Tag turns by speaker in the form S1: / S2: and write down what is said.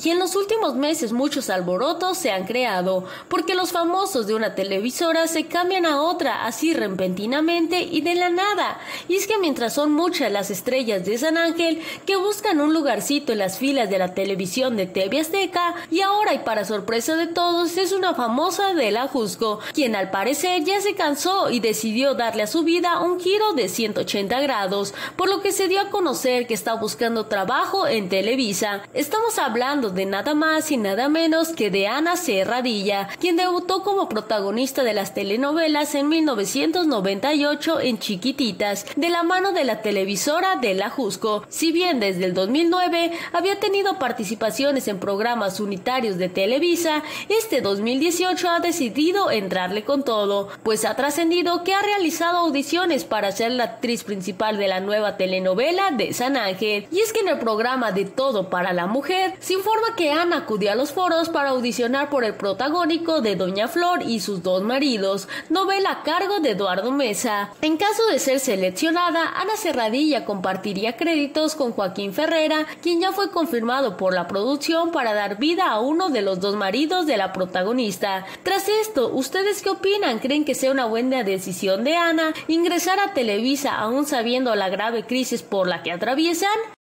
S1: Y en los últimos meses muchos alborotos se han creado, porque los famosos de una televisora se cambian a otra así repentinamente y de la nada. Y es que mientras son muchas las estrellas de San Ángel que buscan un lugarcito en las filas de la televisión de TV Azteca, y ahora y para sorpresa de todos es una famosa de la Jusco, quien al parecer ya se cansó y decidió darle a su vida un giro de 180 grados, por lo que se dio a conocer que está buscando trabajo en Televisa. Estamos hablando de nada más y nada menos que de Ana Serradilla, quien debutó como protagonista de las telenovelas en 1998 en Chiquititas, de la mano de la televisora de la Jusco. Si bien desde el 2009 había tenido participaciones en programas unitarios de Televisa, este 2018 ha decidido entrarle con todo, pues ha trascendido que ha realizado audiciones para ser la actriz principal de la nueva telenovela de San Ángel. Y es que en el programa de Todo para la Mujer se informa que Ana acudió a los foros para audicionar por el protagónico de Doña Flor y sus dos maridos, novela a cargo de Eduardo Mesa. En caso de ser seleccionada, Ana Serradilla compartiría créditos con Joaquín Ferrera, quien ya fue confirmado por la producción para dar vida a uno de los dos maridos de la protagonista. Tras esto, ¿ustedes qué opinan? ¿Creen que sea una buena decisión de Ana ingresar a Televisa aún sabiendo la grave crisis por la que atraviesan?